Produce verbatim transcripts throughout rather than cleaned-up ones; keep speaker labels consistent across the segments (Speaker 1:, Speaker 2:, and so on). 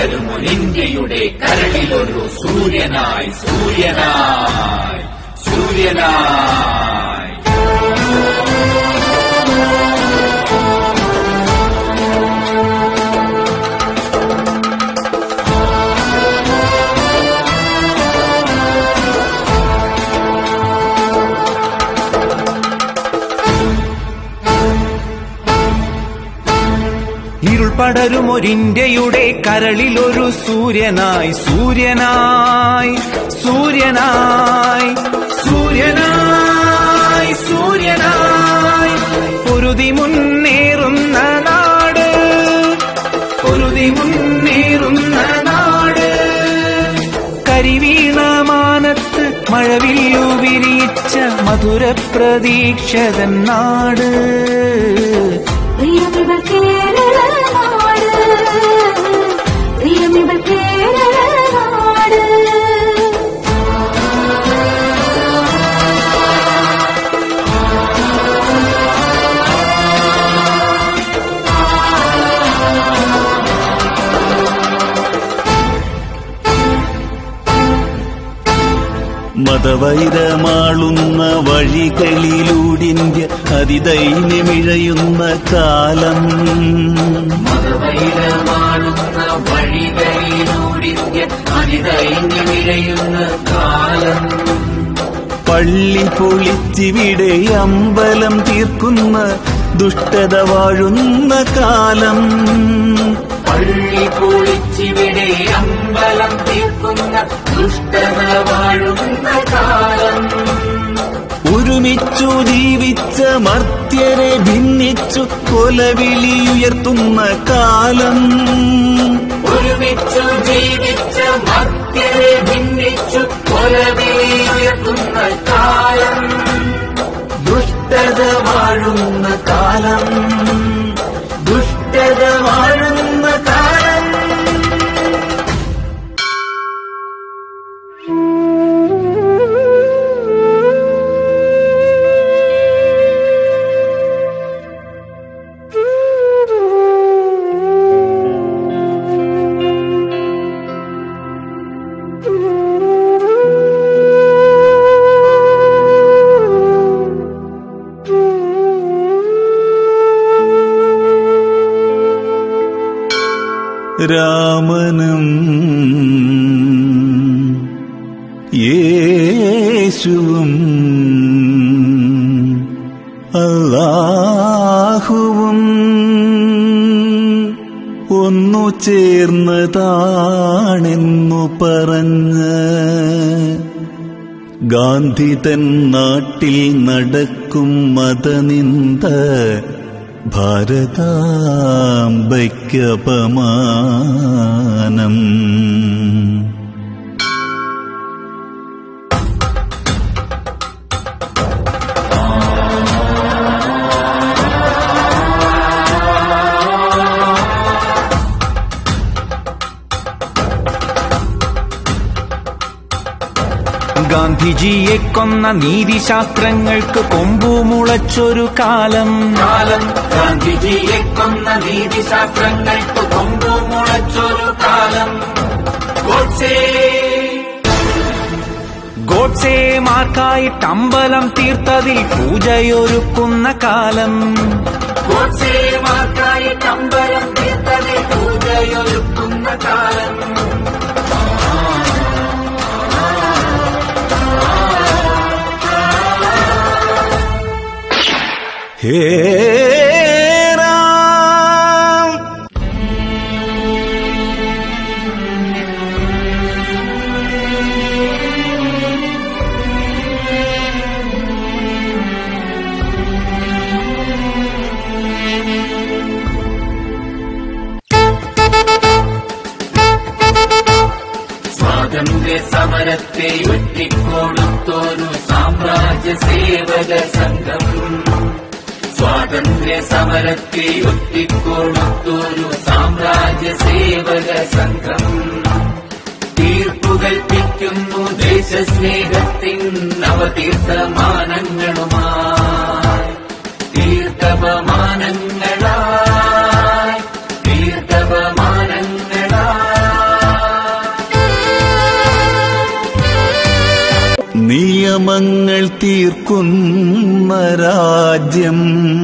Speaker 1: പടരുമോ ഇന്ത്യയുടെ കരളിലൊരു സൂര്യനായി സൂര്യനായി സൂര്യനായി.
Speaker 2: ഇരുൾ പടരുമൊരിന്ത്യയുടെ കരളിലൊരു സൂര്യനായി സൂര്യനായി സൂര്യനായി സൂര്യനായി സൂര്യനായി. പൊരുതി മുന്നേറുന്ന നാട്, പൊരുതി മുന്നേറുന്ന നാട്. കരിവീണ മാനത്ത് മഴവില്ലു വിരിച്ച മധുര പ്രതീക്ഷതൻ നാട്.
Speaker 3: മതവൈരമാളുന്ന വഴികളിലൂടിന്ത്യ അതിദൈന്യമിഴയുന്ന കാലം.
Speaker 1: മതവൈരമാളുന്ന വഴികളിലൂടിന്ത്യ അതിദൈന്യമിഴയുന്ന കാലം.
Speaker 3: പള്ളി പൊളിച്ചിവിടെ അമ്പലം തീർക്കുന്ന ദുഷ്ടത വാഴുന്ന കാലം.
Speaker 1: പള്ളി പൊളിച്ചിവിടെ അമ്പലം തീർക്കുന്ന ദുഷ്ടത വാഴുന്ന കാലം.
Speaker 3: ഒരുമിച്ചു ജീവിച്ച മർത്യരെ ഭിന്നിച്ചു കൊലവിളിയുയർത്തുന്ന കാലം.
Speaker 1: ഒരുമിച്ചു ജീവിച്ച മർത്യരെ ഭിന്നിച്ചു കൊലവിളിയുയർത്തുന്ന കാലം.
Speaker 3: ദുഷ്ടത വാഴുന്ന കാലം, ദുഷ്ടത വാഴുന്ന കാലം. രാമനും യേശുവും അല്ലാഹുവും ഒന്നു ചേർന്നതാണെന്നു പറഞ്ഞ് ഗാന്ധി തൻ നാട്ടിൽ നടക്കും മതനിന്ദ ഭാരതാംബയ്ക്കപമാനം.
Speaker 2: ഗാന്ധിജിയെ കൊന്ന നീതിശാസ്ത്രങ്ങൾക്ക് കൊമ്പുമുളച്ചൊരു കാലം.
Speaker 1: കാലം ഗാന്ധിജിയെ കൊന്ന നീതിശാസ്ത്രങ്ങൾക്ക് കൊമ്പുമുളച്ചൊരു കാലം. ഗോഡ്സേ
Speaker 2: ഗോഡ്സേമാർക്കായിട്ട് അമ്പലം തീർത്തതിൽ പൂജയൊരുക്കുന്ന കാലം.
Speaker 1: ഗോഡ്സേമാർക്കായിട്ട് അമ്പലം തീർത്തതിൽ പൂജയൊരുക്കുന്ന കാലം.
Speaker 3: ഹേ രാം,
Speaker 1: സ്വാതന്ത്ര്യ സമരത്തെ ഒറ്റിക്കൊടുത്തൊരു സാമ്രാജ്യ സേവക സംഘം. സ്വാതന്ത്ര്യ സമരത്തെ ഒറ്റിക്കൊടുത്തൊരു സാമ്രാജ്യ സേവക സംഘം. തീർപ്പുകൽപ്പിക്കുന്നു ദേശസ്നേഹത്തിൻ നവതീർത്ഥമാനങ്ങളുമായി. തീർത്ഥപമാനങ്ങളായി തീർത്ഥപമാനങ്ങളായി
Speaker 3: നിയമങ്ങൾ തീർക്കുന്ന രാജ്യം,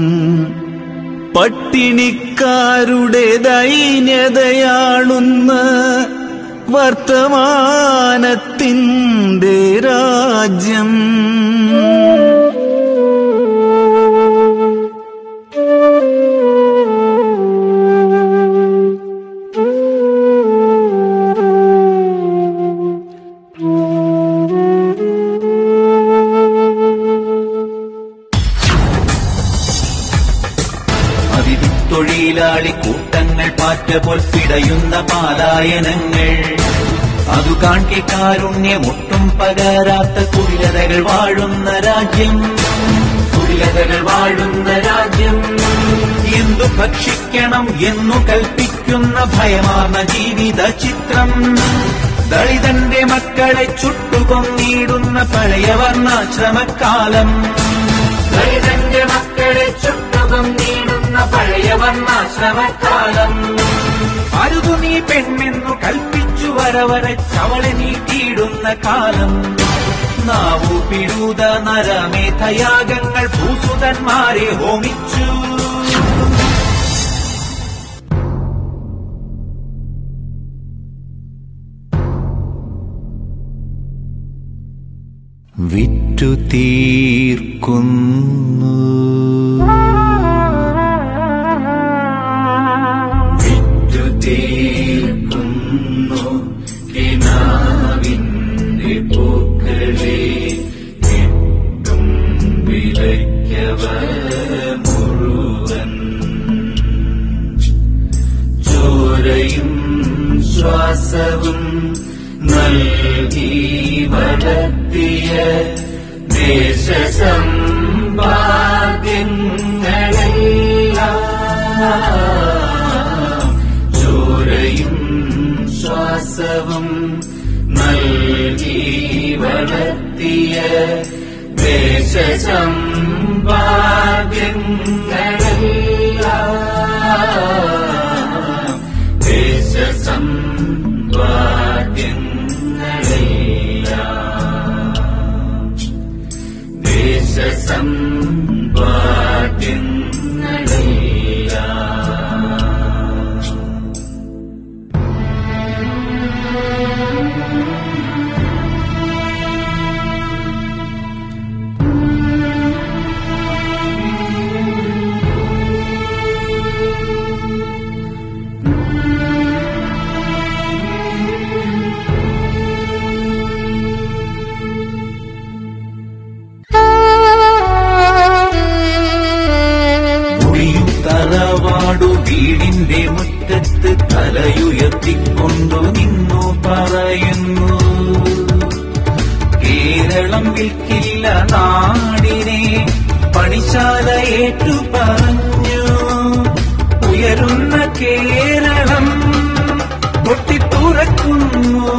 Speaker 3: പട്ടിണിക്കാരുടെ ദൈന്യതയാളുന്ന വർത്തമാനത്തിൻ്റെ രാജ്യം.
Speaker 2: തൊഴിലാളി കൂട്ടങ്ങൾ പാറ്റപോൽ പിടയുന്ന പാലായനങ്ങൾ, അതു കാൺകെ കാരുണ്യമൊട്ടും പകരാത്ത കുടിലതകൾ വാഴുന്ന രാജ്യം, കുടിലതകൾ വാഴുന്ന രാജ്യം. എന്തു ഭക്ഷിക്കണം എന്നു കൽപ്പിക്കുന്ന ഭയമാർന്ന ജീവിത ചിത്രം, ദളിതന്റെ മക്കളെ ചുട്ടുകൊന്നിടുന്ന പഴയ വർണ്ണാശ്രമക്കാലം, ദളിതന്റെ മക്കളെ ചുട്ടുകൊന്നിടുന്ന പഴയ വർണ്ണാശ്രമക്കാലം. അരുതു നീ പെണ്ണെന്നു കൽപ്പിച്ചു വരവരെ ചവളെ നീട്ടിയിടുന്ന കാലം. നാവു പിഴുത നരമേധയാഗങ്ങൾ ഭൂസുതന്മാരെ ഹോമിച്ചു. വിറ്റു തീർക്കുന്നു
Speaker 1: വിറ്റു തീർക്കുന്നു കിനാവിന്റെ പൂക്കളെ, കിട്ടും വിലയ്ക്കവർ മുഴുവൻ. ചോരയും ശ്വാസവും നൽകി വളർത്തിയ ദേശസമ്പാദ്യങ്ങളെല്ലാം, ചോരയും ശ്വാസവും നൽകി വളർത്തിയ ദേശസമ്പാദ്യങ്ങളെല്ലാം, ദേശസമ്പാദ്യങ്ങളെല്ലാം, ദേശസമ്പാദ്യങ്ങളെല്ലാം.
Speaker 2: തറവാടു വീടിന്റെ മുറ്റത്ത് തലയുയർത്തിക്കൊണ്ടു നിന്നു പറയുന്നു, കേരളം വിൽക്കില്ല നാടിനെ പണിശാല ഏറ്റു പറഞ്ഞു. ഉയരുന്ന കേരളം പൊട്ടിത്തുറക്കുന്നു,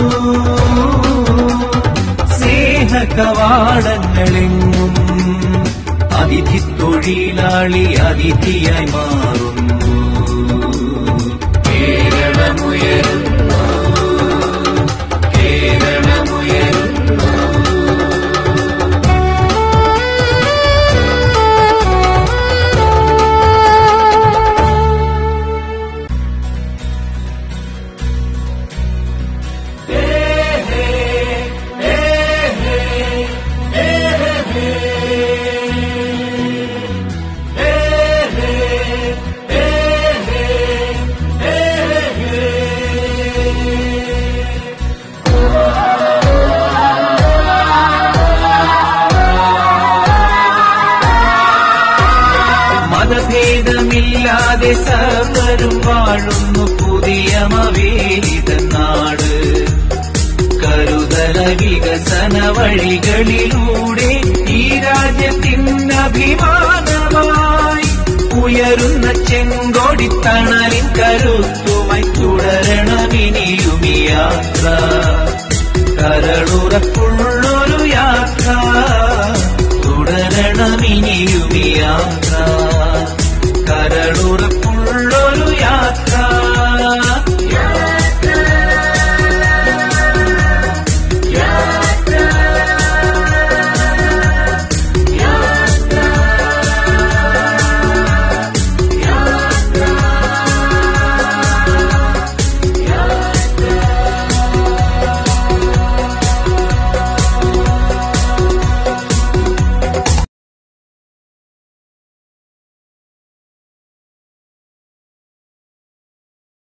Speaker 2: സ്നേഹകവാടങ്ങളെങ്ങും അതിഥി തൊഴിലാളി അതിഥിയായി മാറുന്നു.
Speaker 1: കേരളമുയരുന്നു, കേരളമുയരുന്നു.
Speaker 2: മതഭേദമില്ലാതെ സർവരും വാഴുന്നു പുതിയ മവേലിത നാട്. കരുതല വികസന വഴികളിലൂടെ ഈ രാജ്യത്തിന് അഭിമാനമായി ഉയരുന്ന ചെങ്കൊടിത്തണലിൻ കരുത്തുമായി തുടരണമിനിയും ഈ യാത്ര. കരളുറപ്പുള്ളൊരു യാത്ര തുടരണമിനിയും ഈ യാത്ര.